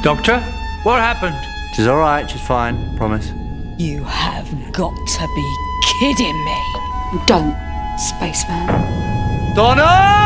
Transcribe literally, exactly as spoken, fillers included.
Doctor, what happened? She's all right, she's fine, promise. You have got to be kidding me. Don't, spaceman. Donna!